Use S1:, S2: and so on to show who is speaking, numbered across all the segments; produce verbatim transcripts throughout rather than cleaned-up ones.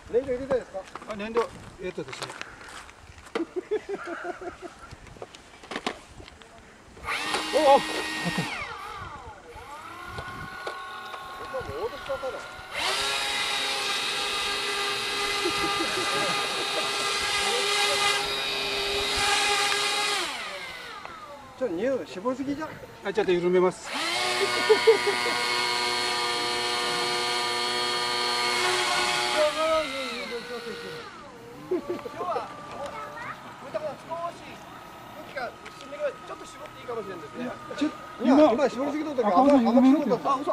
S1: 燃料入れたいですか？
S2: あ、燃料、えっとですね。おお。
S1: ちょっと匂い絞りすぎじゃん。
S2: あ、ちょっと緩めます。
S1: 今日は豚が少し空気が湿りがちょっと絞っていいかもしれないですね。ちょ今今絞りすぎた時は甘甘く絞った。あ、嘘。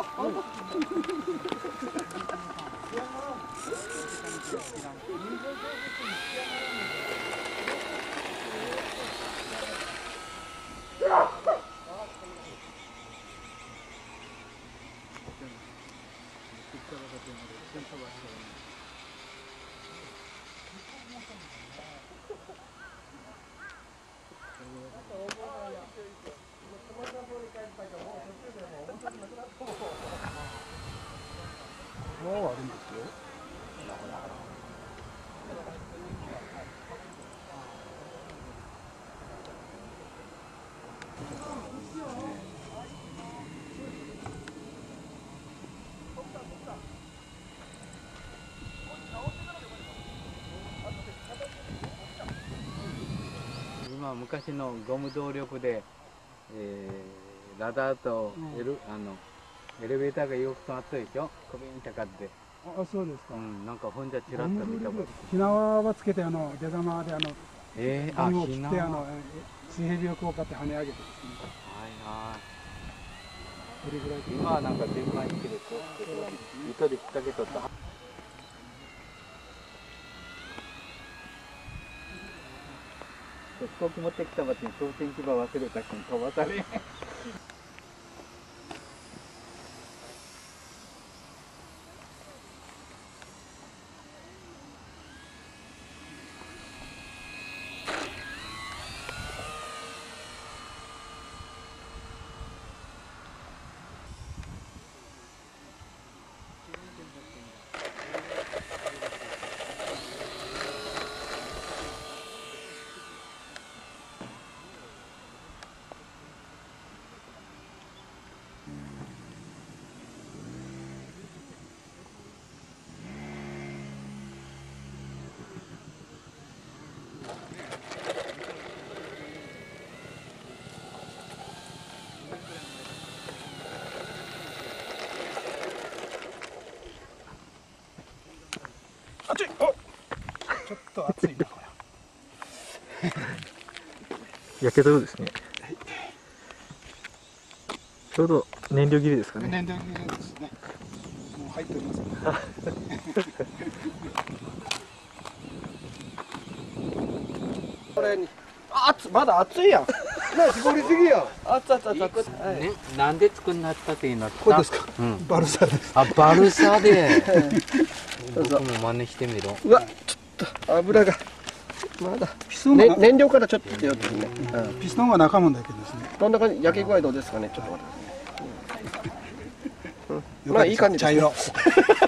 S2: 川はあるんですよ。
S3: 今昔のゴム動力で、えー、ラダーとエル、うん、あのエレベーターがよく止まったでしょ。コビンってかって。
S2: あ、そうですか。
S3: うん、なんか本じゃちらっと見たこと。
S2: ひなわはつけてあの出玉であの、
S3: えー、あ、
S2: ひなわ。あの水平力を買って跳ね上げてですね。
S3: はいはい。
S2: これぐらい。
S3: 今はなんか全枚切れて、糸で引っ掛けとった。飛行機持ってきたばってに当選機場忘れたけん飛ばされ。
S2: 熱い。お、ちょっと熱いなこれ。
S4: やけどですね。ちょうど燃料切れですかね。
S2: 燃料切れですね。もう入っております、ね。
S1: これに、あ、まだ熱いやん。な、絞りすぎや。熱々熱々。
S3: ね、なんで作んなったっていうの。
S2: これですか。うん、バルサです。
S3: あ、バルサで。僕も真似してみろ。
S1: うわ、ちょっと油が。まだ。ピストン、ね、燃料からちょっと強いですね。
S2: うん、ピストンは中門だけですね。
S1: どんな感じ、焼き具合どうですかね。ちょっと待ってくださいね。うん、まあいい感じです、ね。
S2: 茶色。